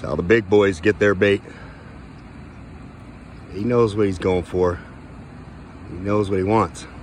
how the big boys get their bait. He knows what he's going for. He knows what he wants.